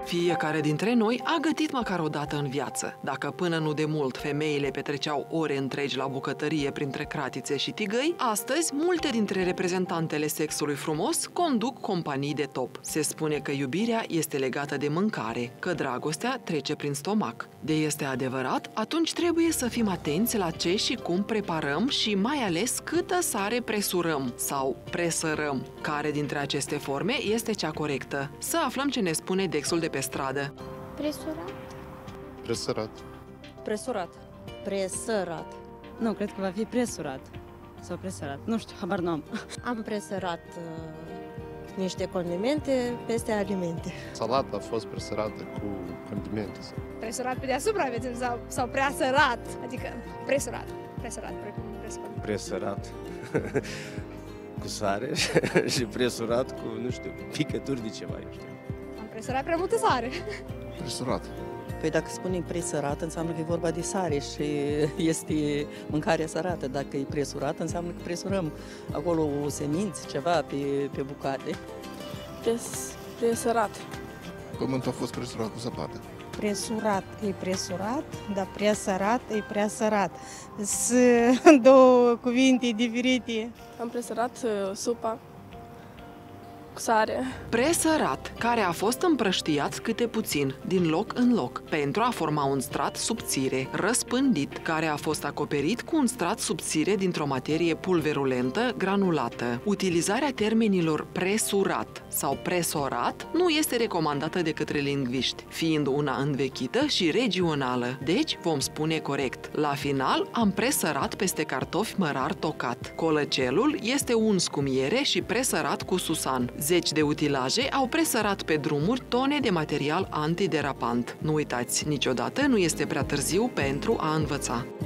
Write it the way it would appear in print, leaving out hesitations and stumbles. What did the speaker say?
Fiecare dintre noi a gătit măcar o dată în viață. Dacă până nu de mult femeile petreceau ore întregi la bucătărie printre cratițe și tigăi, astăzi multe dintre reprezentantele sexului frumos conduc companii de top. Se spune că iubirea este legată de mâncare, că dragostea trece prin stomac. De este adevărat, atunci trebuie să fim atenți la ce și cum preparăm și mai ales câtă sare presurăm sau presărăm. Care dintre aceste forme este cea corectă? Să aflăm ce ne spune Dexul de pe stradă. Presurat? Presărat. Presurat. Presărat. Nu, cred că va fi presurat. Sau presărat. Nu știu, habar n-am. Am presărat niște condimente peste alimente. Salata a fost presărată cu condimente. Presurat pe deasupra, sau prea sărat, adică presurat, precum presărat. Presărat cu sare și presurat cu, nu știu, picături de ceva, eu știu. Am presărat prea multă sare. Presurat. Păi dacă spunem presurat, înseamnă că e vorba de sare și este mâncarea sărată. Dacă e presurat, înseamnă că presurăm acolo seminți, ceva pe bucate. Presărat. Pământul a fost presurat cu zăpadă. Presurat e presurat, dar prea sărat e prea sărat. Sunt două cuvinte diferite. Am presărat supa cu sare. Presărat, care a fost împrăștiat câte puțin, din loc în loc, pentru a forma un strat subțire, răspândit, care a fost acoperit cu un strat subțire dintr-o materie pulverulentă, granulată. Utilizarea termenilor presurat sau presorat nu este recomandată de către lingviști, fiind una învechită și regională, deci vom spune corect. La final, am presărat peste cartofi mărar tocat. Colăcelul este uns cu miere și presărat cu susan. Zeci de utilaje au presărat pe drumuri tone de material antiderapant. Nu uitați, niciodată nu este prea târziu pentru a învăța.